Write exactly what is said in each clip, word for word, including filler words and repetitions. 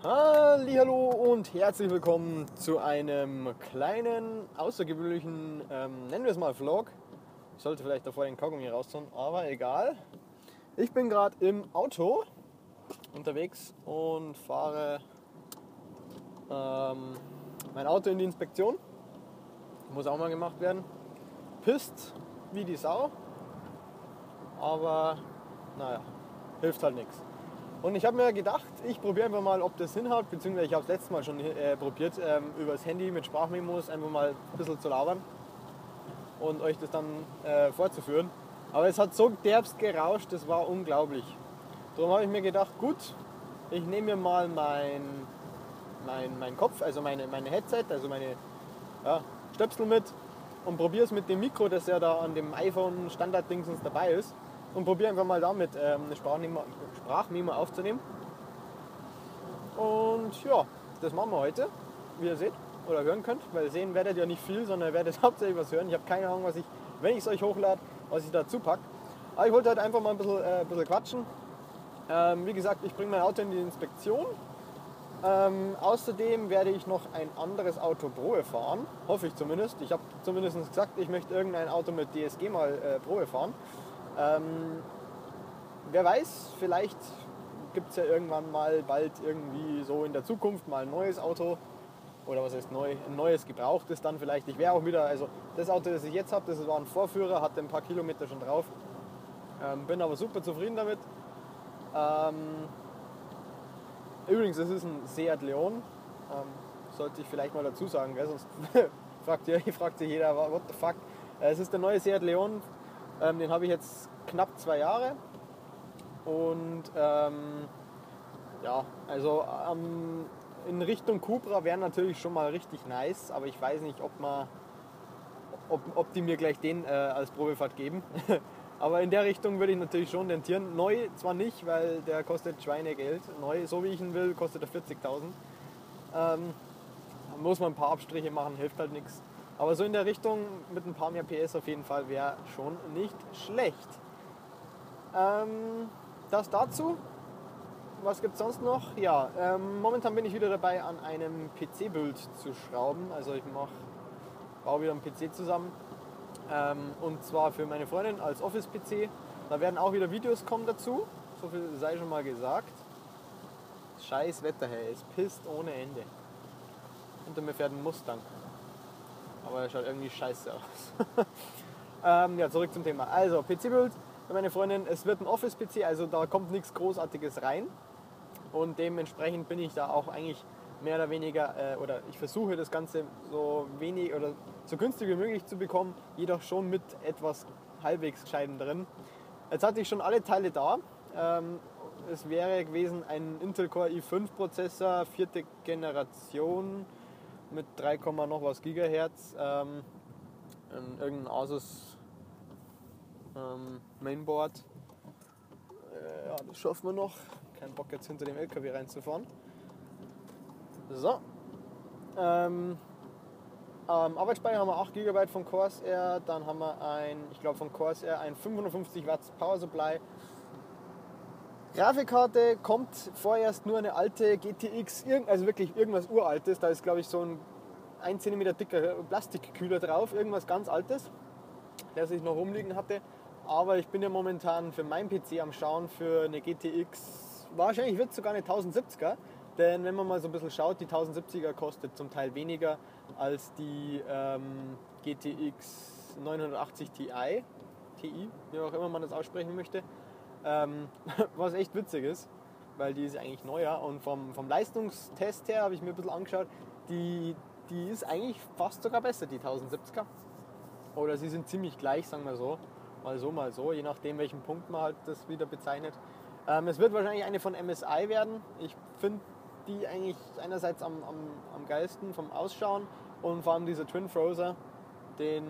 Hallihallo und herzlich willkommen zu einem kleinen, außergewöhnlichen, ähm, nennen wir es mal Vlog. Ich sollte vielleicht davor den Kaugummi raustun, aber egal. Ich bin gerade im Auto unterwegs und fahre ähm, mein Auto in die Inspektion. Muss auch mal gemacht werden. Pisst wie die Sau, aber naja, hilft halt nichts. Und ich habe mir gedacht, ich probiere einfach mal, ob das hinhaut, beziehungsweise ich habe es letztes Mal schon äh, probiert, ähm, über das Handy mit Sprachmemos einfach mal ein bisschen zu labern und euch das dann äh, vorzuführen. Aber es hat so derbst gerauscht, das war unglaublich. Darum habe ich mir gedacht, gut, ich nehme mir mal mein, mein, mein Kopf, also meine, meine Headset, also meine ja, Stöpsel mit und probiere es mit dem Mikro, das ja da an dem iPhone Standard-Dingsens dabei ist. Und probiere einfach mal damit ähm, eine Sprachmemo, Sprachmemo aufzunehmen. Und ja, das machen wir heute, wie ihr seht oder hören könnt, weil sehen werdet ihr nicht viel, sondern ihr werdet hauptsächlich was hören. Ich habe keine Ahnung, was ich, wenn ich es euch hochlade, was ich dazu packe. Aber ich wollte heute einfach mal ein bisschen, äh, ein bisschen quatschen. Ähm, wie gesagt, ich bringe mein Auto in die Inspektion. Ähm, außerdem werde ich noch ein anderes Auto Probe fahren, hoffe ich zumindest. Ich habe zumindest gesagt, ich möchte irgendein Auto mit D S G mal äh, Probe fahren. Ähm, wer weiß, vielleicht gibt es ja irgendwann mal bald irgendwie so in der Zukunft mal ein neues Auto. Oder was heißt neu? Ein neues gebrauchtes dann vielleicht. Ich wäre auch wieder, also das Auto, das ich jetzt habe, das war ein Vorführer, hatte ein paar Kilometer schon drauf. Ähm, bin aber super zufrieden damit. Ähm, übrigens, es ist ein Seat Leon. Ähm, sollte ich vielleicht mal dazu sagen, gell? Sonst fragt, ihr, fragt sich jeder, what the fuck. Äh, es ist der neue Seat Leon. Ähm, den habe ich jetzt knapp zwei Jahre und ähm, ja, also ähm, in Richtung Cupra wäre natürlich schon mal richtig nice, aber ich weiß nicht, ob, man, ob, ob die mir gleich den äh, als Probefahrt geben. Aber in der Richtung würde ich natürlich schon tentieren. Neu zwar nicht, weil der kostet Schweinegeld. Neu, so wie ich ihn will, kostet er vierzigtausend. Ähm, da muss man ein paar Abstriche machen, hilft halt nichts. Aber so in der Richtung mit ein paar mehr P S auf jeden Fall wäre schon nicht schlecht. Ähm, das dazu. Was gibt es sonst noch? Ja, ähm, momentan bin ich wieder dabei, an einem P C-Bild zu schrauben. Also ich mach, baue wieder einen P C zusammen. Ähm, und zwar für meine Freundin als Office-P C. Da werden auch wieder Videos kommen dazu. So viel sei schon mal gesagt. Scheiß Wetter, hey. Es pisst ohne Ende. Unter mir fährt ein Mustang. Aber er schaut irgendwie scheiße aus. ähm, ja, zurück zum Thema. Also, P C-Bild für meine Freundin. Es wird ein Office-P C, also da kommt nichts Großartiges rein. Und dementsprechend bin ich da auch eigentlich mehr oder weniger, äh, oder ich versuche das Ganze so wenig oder so günstig wie möglich zu bekommen, jedoch schon mit etwas halbwegs Gescheiten drin. Jetzt hatte ich schon alle Teile da. Ähm, es wäre gewesen ein Intel Core i fünf Prozessor, vierte Generation mit drei, noch was Gigahertz, ähm, irgendein Asus ähm, Mainboard. Äh, ja, das schaffen wir noch. Kein Bock jetzt hinter dem L K W reinzufahren. So. Ähm, ähm, Arbeitsspeicher haben wir acht Gigabyte von Corsair, dann haben wir ein, ich glaube von Corsair ein fünfhundertfünfzig Watt Power Supply. Grafikkarte kommt vorerst nur eine alte G T X, also wirklich irgendwas Uraltes, da ist glaube ich so ein ein Zentimeter dicker Plastikkühler drauf, irgendwas ganz Altes, das ich noch rumliegen hatte. Aber ich bin ja momentan für meinen P C am Schauen für eine G T X, wahrscheinlich wird es sogar eine tausendsiebziger, denn wenn man mal so ein bisschen schaut, die tausendsiebziger kostet zum Teil weniger als die ähm, G T X neunhundertachtzig Ti, Ti, wie auch immer man das aussprechen möchte, ähm, was echt witzig ist, weil die ist eigentlich neuer und vom, vom Leistungstest her habe ich mir ein bisschen angeschaut, die, die ist eigentlich fast sogar besser, die tausendsiebziger. Oder sie sind ziemlich gleich, sagen wir so. Mal so, mal so, je nachdem welchen Punkt man halt das wieder bezeichnet. Ähm, es wird wahrscheinlich eine von M S I werden. Ich finde die eigentlich einerseits am, am, am geilsten vom Ausschauen und vor allem dieser Twin Frozer, den,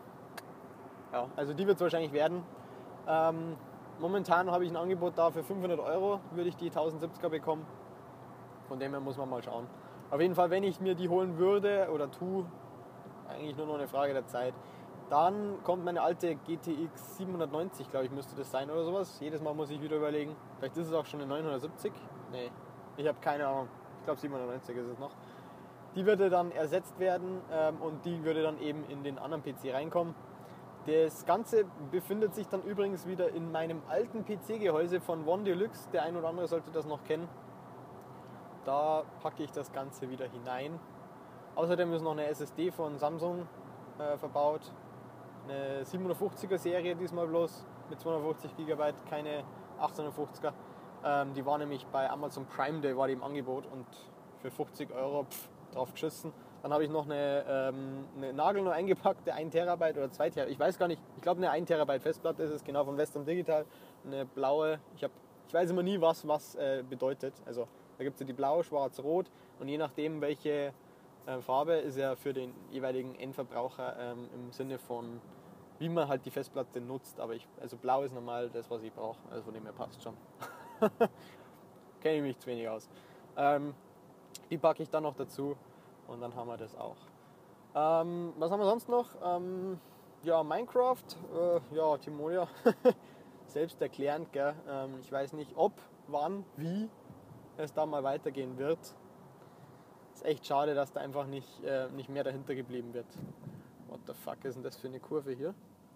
ja, also die wird es wahrscheinlich werden. Ähm, momentan habe ich ein Angebot da für fünfhundert Euro, würde ich die tausendsiebziger bekommen. Von dem her muss man mal schauen. Auf jeden Fall, wenn ich mir die holen würde oder tue, eigentlich nur noch eine Frage der Zeit. Dann kommt meine alte G T X siebenhundertneunzig, glaube ich, müsste das sein oder sowas. Jedes Mal muss ich wieder überlegen. Vielleicht ist es auch schon eine neunhundertsiebzig. Nee, ich habe keine Ahnung. ich glaube siebenundneunzig ist es noch. Die würde dann ersetzt werden ähm, und die würde dann eben in den anderen P C reinkommen. Das Ganze befindet sich dann übrigens wieder in meinem alten P C-Gehäuse von One Deluxe. Der ein oder andere sollte das noch kennen. Da packe ich das Ganze wieder hinein. Außerdem ist noch eine S S D von Samsung äh, verbaut. Eine siebenhundertfünfziger Serie diesmal bloß mit zweihundertfünfzig Gigabyte, keine achtzehnhundertfünfziger. Ähm, die war nämlich bei Amazon Prime Day war die im Angebot und für fünfzig Euro pff, drauf geschissen. Dann habe ich noch eine, ähm, eine nagelneu eingepackte ein Terabyte oder zwei Terabyte, ich weiß gar nicht, ich glaube eine ein Terabyte Festplatte ist es, genau, von Western Digital. Eine blaue, ich, hab, ich weiß immer nie, was was äh, bedeutet. Also da gibt es ja die blau, schwarz, rot und je nachdem welche äh, Farbe ist ja für den jeweiligen Endverbraucher ähm, im Sinne von wie man halt die Festplatte nutzt. Aber ich, also blau ist normal das, was ich brauche, also von dem her passt schon. Kenne ich mich zu wenig aus. Ähm, die packe ich dann noch dazu und dann haben wir das auch. Ähm, was haben wir sonst noch? Ähm, ja, Minecraft, äh, ja, Timonia, selbsterklärend, gell? Ähm, ich weiß nicht, ob, wann, wie es da mal weitergehen wird. Ist echt schade, dass da einfach nicht, äh, nicht mehr dahinter geblieben wird. What the fuck ist denn das für eine Kurve hier?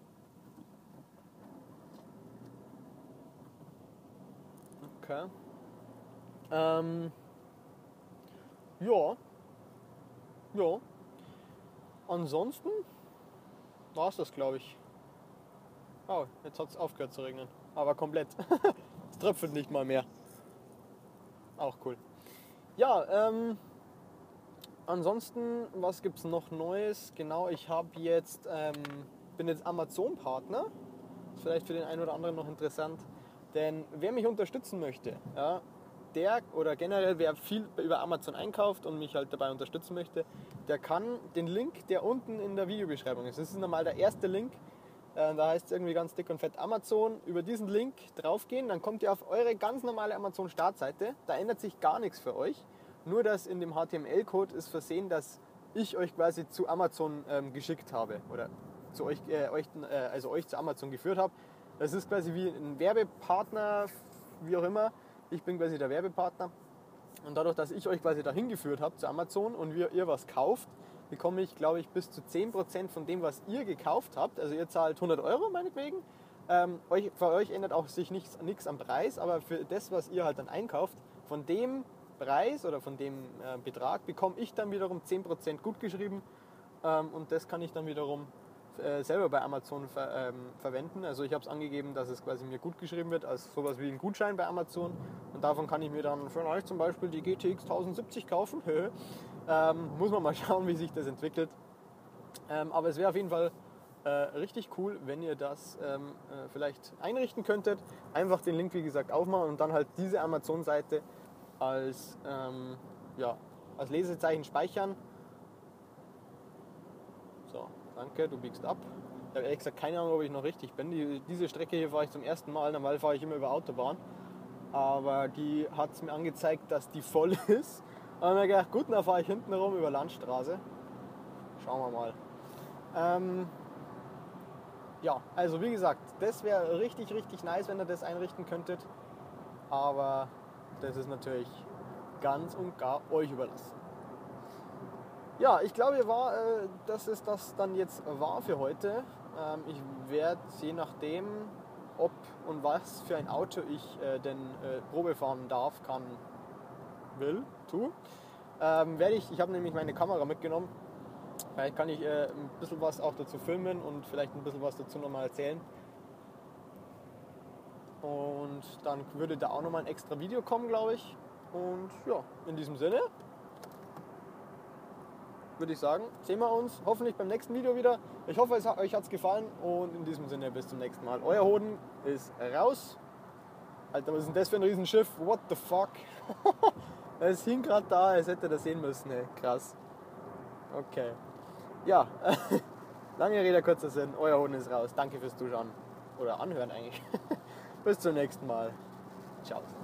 Okay. Ähm, ja. Ja. Ansonsten war es das, glaube ich. Oh, jetzt hat es aufgehört zu regnen. Aber komplett. Es tröpfelt nicht mal mehr. Auch cool. Ja, ähm, ansonsten, was gibt es noch Neues? Genau, ich habe jetzt, ähm, bin jetzt Amazon-Partner. Ist vielleicht für den einen oder anderen noch interessant. Denn wer mich unterstützen möchte, ja, der oder generell wer viel über Amazon einkauft und mich halt dabei unterstützen möchte, der kann den Link, der unten in der Videobeschreibung ist, das ist normal der erste Link, äh, da heißt es irgendwie ganz dick und fett Amazon, über diesen Link draufgehen, dann kommt ihr auf eure ganz normale Amazon-Startseite, da ändert sich gar nichts für euch, nur dass in dem H T M L-Code ist versehen, dass ich euch quasi zu Amazon ähm, geschickt habe oder zu euch, äh, euch, äh, also euch zu Amazon geführt habe. Das ist quasi wie ein Werbepartner, wie auch immer. Ich bin quasi der Werbepartner. Und dadurch, dass ich euch quasi dahin geführt habe zu Amazon und wir, ihr was kauft, bekomme ich, glaube ich, bis zu zehn Prozent von dem, was ihr gekauft habt. Also ihr zahlt hundert Euro meinetwegen. Ähm, euch, für euch ändert auch sich nichts, nichts am Preis, aber für das, was ihr halt dann einkauft, von dem Preis oder von dem äh, Betrag bekomme ich dann wiederum zehn Prozent gut geschrieben. Ähm, und das kann ich dann wiederum selber bei Amazon ver, ähm, verwenden. Also ich habe es angegeben, dass es quasi mir gut geschrieben wird, als sowas wie ein Gutschein bei Amazon. Und davon kann ich mir dann für euch zum Beispiel die G T X tausendsiebzig kaufen. ähm, muss man mal schauen, wie sich das entwickelt. Ähm, aber es wäre auf jeden Fall äh, richtig cool, wenn ihr das ähm, äh, vielleicht einrichten könntet. Einfach den Link, wie gesagt, aufmachen und dann halt diese Amazon-Seite als, ähm, ja, als Lesezeichen speichern. So. Danke, du biegst ab. Ich habe ehrlich gesagt keine Ahnung, ob ich noch richtig bin. Die, diese Strecke hier fahre ich zum ersten Mal. Normal fahre ich immer über Autobahn. Aber die hat es mir angezeigt, dass die voll ist. Und dann habe ich gedacht, gut, dann fahre ich hinten rum über Landstraße. Schauen wir mal. Ähm, ja, also wie gesagt, das wäre richtig, richtig nice, wenn ihr das einrichten könntet. Aber das ist natürlich ganz und gar euch überlassen. Ja, ich glaube, war, äh, dass es das dann jetzt war für heute. Ähm, ich werde, je nachdem, ob und was für ein Auto ich äh, denn äh, Probe fahren darf, kann, will, tu, ähm, werde ich, ich habe nämlich meine Kamera mitgenommen. Vielleicht kann ich äh, ein bisschen was auch dazu filmen und vielleicht ein bisschen was dazu nochmal erzählen. Und dann würde da auch nochmal ein extra Video kommen, glaube ich. Und ja, in diesem Sinne würde ich sagen, sehen wir uns hoffentlich beim nächsten Video wieder. Ich hoffe, es hat, euch hat es gefallen und in diesem Sinne bis zum nächsten Mal. Euer Hoden ist raus. Alter, was ist denn das für ein Riesenschiff? What the fuck? Es hing gerade da, es hätte das sehen müssen. Ey. Krass. Okay. Ja, lange Rede, kurzer Sinn. Euer Hoden ist raus. Danke fürs Zuschauen. Oder anhören eigentlich. Bis zum nächsten Mal. Ciao.